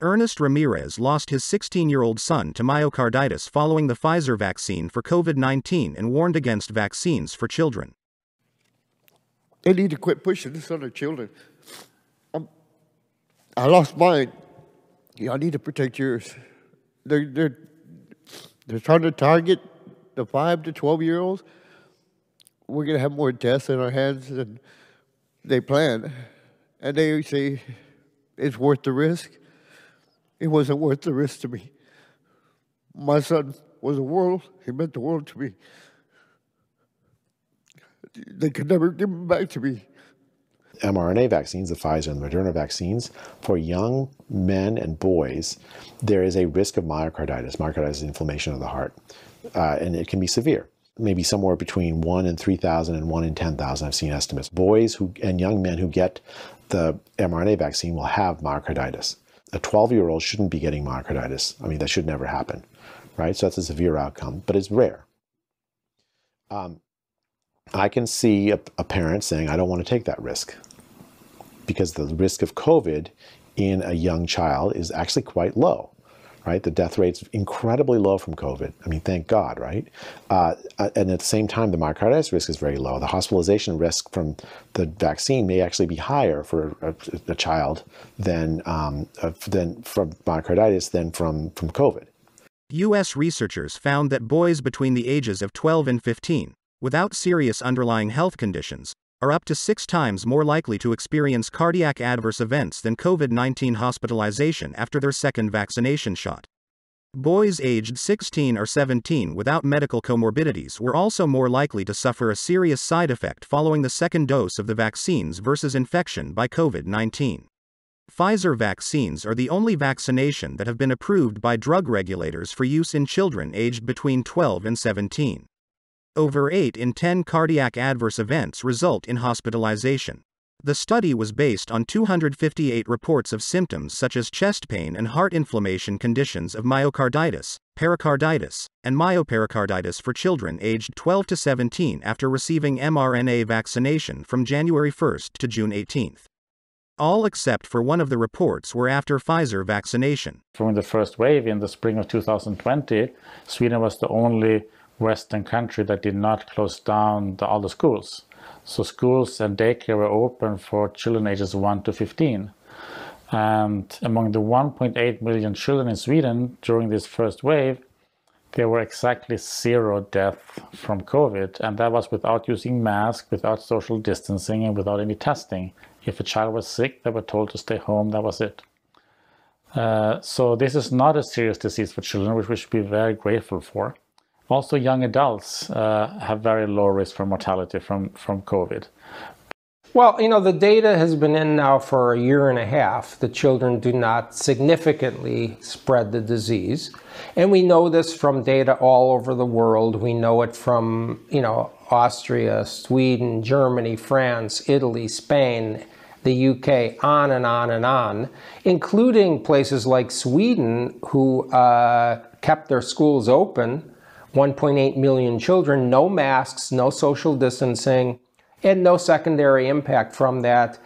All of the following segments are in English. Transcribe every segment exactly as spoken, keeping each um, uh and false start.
Ernest Ramirez lost his sixteen-year-old son to myocarditis following the Pfizer vaccine for COVID nineteen and warned against vaccines for children. They need to quit pushing this on their children. I'm, I lost mine. Y'all need to protect yours. They're, they're, they're trying to target the five to twelve-year-olds. We're going to have more deaths in our hands than they plan. And they say it's worth the risk. It wasn't worth the risk to me. My son was a world. He meant the world to me. They could never give him back to me. mRNA vaccines, the Pfizer and the Moderna vaccines, for young men and boys, there is a risk of myocarditis. Myocarditis is inflammation of the heart, uh, and it can be severe. Maybe somewhere between one in three thousand and one in ten thousand, I've seen estimates. Boys who and young men who get the mRNA vaccine will have myocarditis. A twelve-year-old shouldn't be getting myocarditis. I mean, that should never happen, right? So that's a severe outcome, but it's rare. Um, I can see a, a parent saying, I don't want to take that risk, because the risk of COVID in a young child is actually quite low, right? The death rate's incredibly low from COVID. I mean, thank God, right? Uh, and at the same time, the myocarditis risk is very low. The hospitalization risk from the vaccine may actually be higher for a, a child than, um, uh, than from myocarditis than from, from COVID. U S researchers found that boys between the ages of twelve and fifteen, without serious underlying health conditions, are up to six times more likely to experience cardiac adverse events than COVID nineteen hospitalization after their second vaccination shot. Boys aged sixteen or seventeen without medical comorbidities were also more likely to suffer a serious side effect following the second dose of the vaccines versus infection by COVID nineteen. Pfizer vaccines are the only vaccination that have been approved by drug regulators for use in children aged between twelve and seventeen. Over eight in ten cardiac adverse events result in hospitalization. The study was based on two hundred fifty-eight reports of symptoms such as chest pain and heart inflammation conditions of myocarditis, pericarditis, and myopericarditis for children aged twelve to seventeen after receiving mRNA vaccination from January first to June eighteenth. All except for one of the reports were after Pfizer vaccination. From the first wave in the spring of two thousand twenty, Sweden was the only Western country that did not close down the, all the schools. So schools and daycare were open for children ages one to fifteen. And among the one point eight million children in Sweden during this first wave, there were exactly zero deaths from COVID. And that was without using masks, without social distancing, and without any testing. If a child was sick, they were told to stay home, that was it. Uh, so this is not a serious disease for children, which we should be very grateful for. Also, young adults uh, have very low risk for mortality from, from COVID. Well, you know, the data has been in now for a year and a half. The children do not significantly spread the disease. And we know this from data all over the world. We know it from, you know, Austria, Sweden, Germany, France, Italy, Spain, the U K, on and on and on, including places like Sweden, who uh, kept their schools open. one point eight million children, no masks, no social distancing, and no secondary impact from that.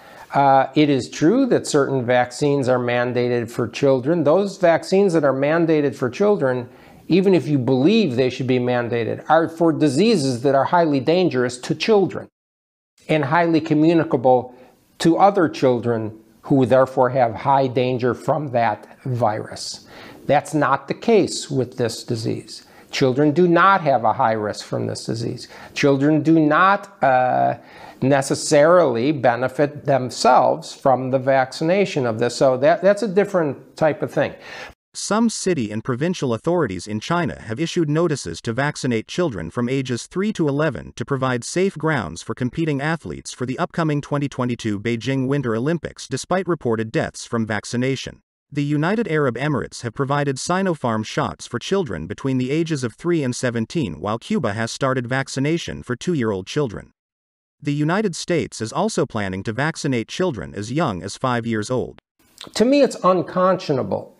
Uh, it is true that certain vaccines are mandated for children. Those vaccines that are mandated for children, even if you believe they should be mandated, are for diseases that are highly dangerous to children and highly communicable to other children who therefore have high danger from that virus. That's not the case with this disease. Children do not have a high risk from this disease. Children do not uh, necessarily benefit themselves from the vaccination of this. So that, that's a different type of thing. Some city and provincial authorities in China have issued notices to vaccinate children from ages three to eleven to provide safe grounds for competing athletes for the upcoming twenty twenty-two Beijing Winter Olympics despite reported deaths from vaccination. The United Arab Emirates have provided Sinopharm shots for children between the ages of three and seventeen, while Cuba has started vaccination for two-year-old children. The United States is also planning to vaccinate children as young as five years old. To me, it's unconscionable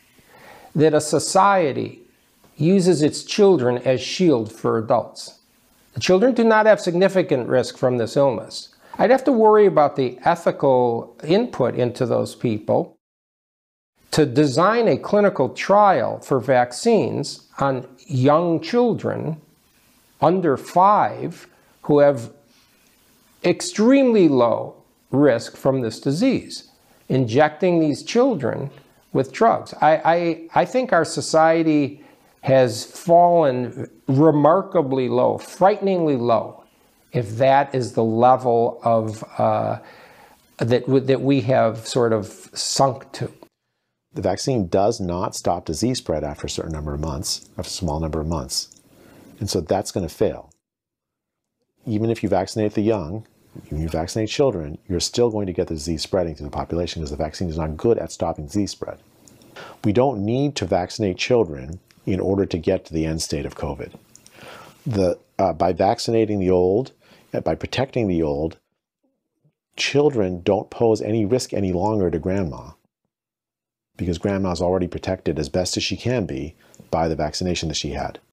that a society uses its children as shield for adults. The children do not have significant risk from this illness. I'd have to worry about the ethical input into those people to design a clinical trial for vaccines on young children under five who have extremely low risk from this disease, injecting these children with drugs. I, I, I think our society has fallen remarkably low, frighteningly low, if that is the level of uh, that, that we have sort of sunk to. The vaccine does not stop disease spread after a certain number of months, a small number of months. And so that's going to fail. Even if you vaccinate the young, when you vaccinate children, you're still going to get the disease spreading through the population because the vaccine is not good at stopping disease spread. We don't need to vaccinate children in order to get to the end state of COVID. The, uh, by vaccinating the old, uh, by protecting the old, children don't pose any risk any longer to grandma because grandma's already protected as best as she can be by the vaccination that she had.